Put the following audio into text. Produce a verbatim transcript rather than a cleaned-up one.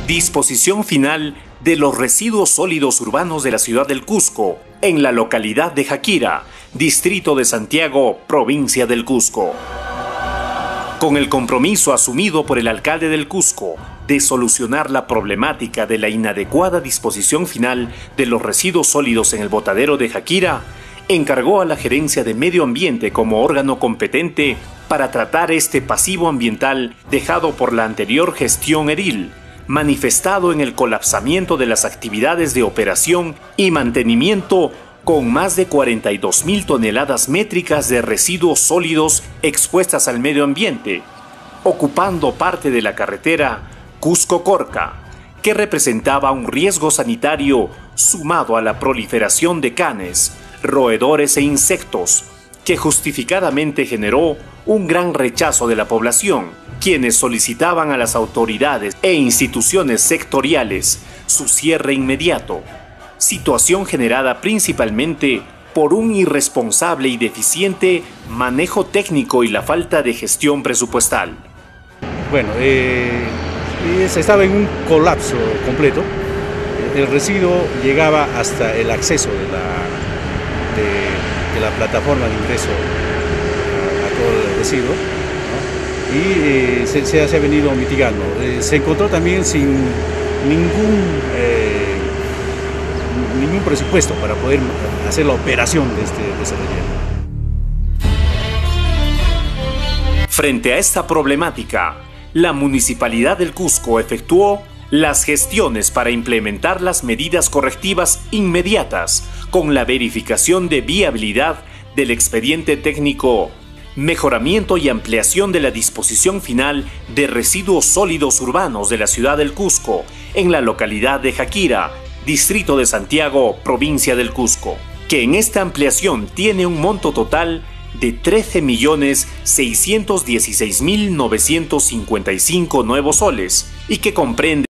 Disposición final de los residuos sólidos urbanos de la ciudad del Cusco, en la localidad de Jaquira, distrito de Santiago, provincia del Cusco. Con el compromiso asumido por el alcalde del Cusco de solucionar la problemática de la inadecuada disposición final de los residuos sólidos en el botadero de Jaquira, encargó a la Gerencia de Medio Ambiente como órgano competente para tratar este pasivo ambiental dejado por la anterior gestión edil, manifestado en el colapsamiento de las actividades de operación y mantenimiento con más de cuarenta y dos mil toneladas métricas de residuos sólidos expuestas al medio ambiente, ocupando parte de la carretera Cusco-Corca, que representaba un riesgo sanitario sumado a la proliferación de canes, roedores e insectos, que justificadamente generó un gran rechazo de la población, quienes solicitaban a las autoridades e instituciones sectoriales su cierre inmediato, situación generada principalmente por un irresponsable y deficiente manejo técnico y la falta de gestión presupuestal. Bueno, eh, se estaba en un colapso completo. El residuo llegaba hasta el acceso de la, de, de la plataforma de ingreso a, a todo el residuo, ¿no? Y eh, se, se ha venido mitigando. Eh, se encontró también sin ningún, eh, ningún presupuesto para poder hacer la operación de este, de este relleno. Frente a esta problemática, la Municipalidad del Cusco efectuó las gestiones para implementar las medidas correctivas inmediatas con la verificación de viabilidad del expediente técnico, mejoramiento y ampliación de la disposición final de residuos sólidos urbanos de la ciudad del Cusco en la localidad de Jaquira, distrito de Santiago, provincia del Cusco, que en esta ampliación tiene un monto total de trece millones seiscientos dieciséis mil novecientos cincuenta y cinco nuevos soles y que comprende